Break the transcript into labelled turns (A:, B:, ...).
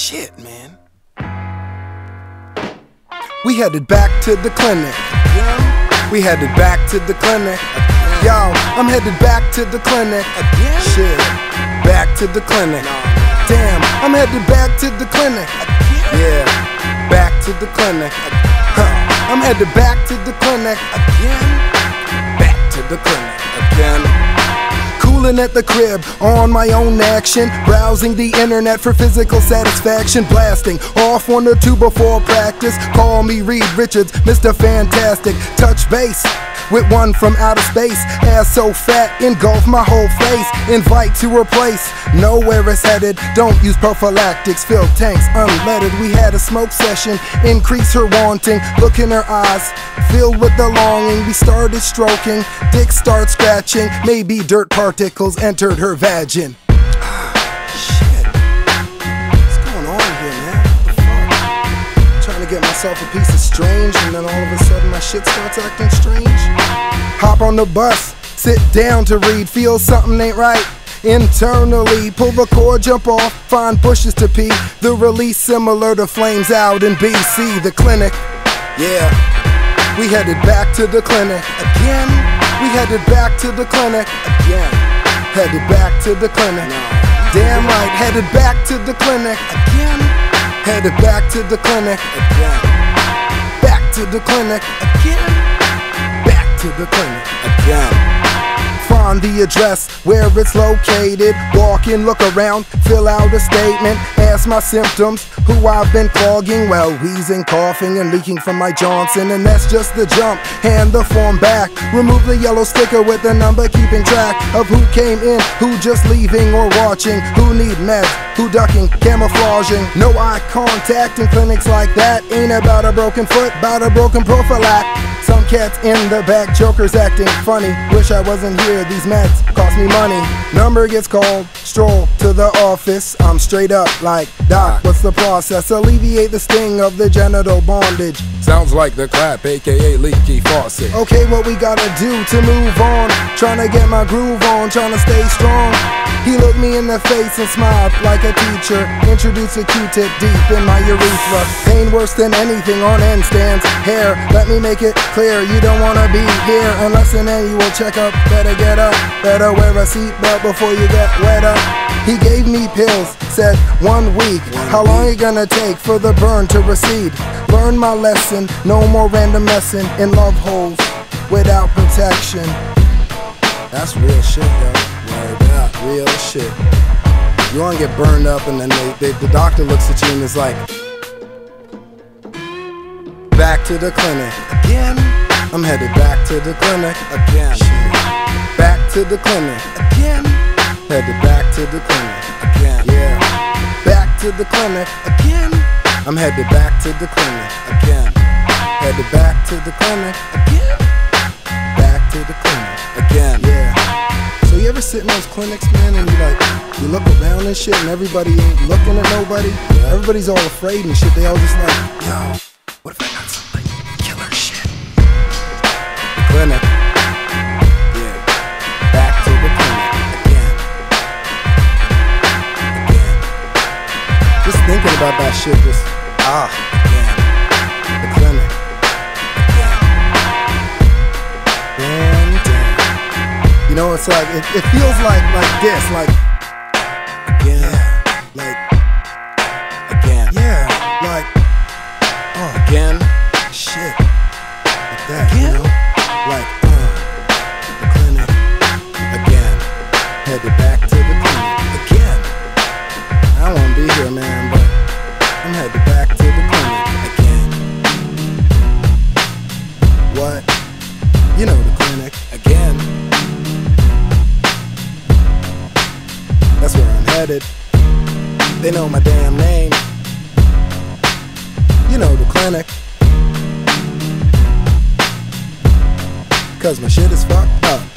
A: Shit, man. We headed back to the clinic. We headed back to the clinic. Yo, I'm headed back to the clinic. Shit, back to the clinic. Damn, I'm headed back to the clinic. Yeah, back to the clinic. I'm headed back to the clinic. Back to the clinic again. Coolin at the crib, on my own action, browsing the internet for physical satisfaction, blasting off 1 or 2 before practice. Call me Reed Richards, Mr. Fantastic. Touch base with one from outer space. Ass so fat, engulf my whole face. Invite to replace, know where it's headed. Don't use prophylactics, fill tanks unleaded. We had a smoke session, increase her wanting. Look in her eyes, filled with the longing. We started stroking, dick started scratching. Maybe dirt particles entered her vagin. Shit, what's going on here, man? What the fuck? Trying to get myself a piece of strange, and then all of a sudden my shit starts acting strange. Hop on the bus, sit down to read, feel something ain't right internally. Pull the cord, jump off, find bushes to pee. The release similar to flames out in BC. The clinic, yeah. We headed back to the clinic again. We headed back to the clinic again. Headed back to the clinic. Damn right, headed back to the clinic again. Headed back to the clinic again. Back to the clinic again. Back to the clinic again. Find the address where it's located. Walk in, look around, fill out a statement. Ask my symptoms, who I've been clogging. Well, wheezing, coughing, and leaking from my Johnson. And that's just the jump, hand the form back. Remove the yellow sticker with the number, keeping track of who came in, who just leaving or watching. Who need meds, who ducking, camouflaging. No eye contact in clinics like that. Ain't about a broken foot, about a broken prophylact. Some cats in the back, jokers acting funny. Wish I wasn't here, these meds cost me money. Number gets called, stroll to the office. I'm straight up like, Doc, what's the process? Alleviate the sting of the genital bondage.
B: Sounds like the clap, aka leaky faucet.
A: Okay, what we gotta do to move on? Trying to get my groove on, trying to stay strong. He looked me in the face and smiled like a teacher. Introduced a Q-tip deep in my urethra. Pain worse than anything on end stands. Hair, let me make it clear, you don't wanna be here unless an annual checkup. Better get up, better wear a seatbelt before you get wet up. He gave me pills, said 1 week. How long it gonna take for the burn to recede? Learn my lesson, no more random messing in love holes without protection.
B: That's real shit, yo. Word up, real shit.
A: You wanna get burned up and then the doctor looks at you and is like, back to the clinic again. I'm headed back to the clinic again. Shit. Back to the clinic again. Headed back to the clinic again. Yeah. Back to the clinic again. I'm headed back to the clinic again. Headed back to the clinic again. Back to the clinic again. Yeah. So you ever sit in those clinics, man, and you look around and shit, and everybody ain't looking at nobody. Everybody's all afraid and shit. They all just like, yo, what if I got some like killer shit? The clinic. Yeah. Back to the clinic again. Again. Just thinking about that shit, just again. The clinic. Again. Damn. You know, it's like it feels like this, like again. Yeah. Like again. Yeah. Like again. Shit. Like that, again? You know? Like, the clinic. Again. Headed back to the clinic. Again. I don't wanna be here, man, but I'm headed back to the clinic. Again. What? You know the clinic. Again. That's where I'm headed. They know my damn name. You know the clinic. Cause my shit is fucked up.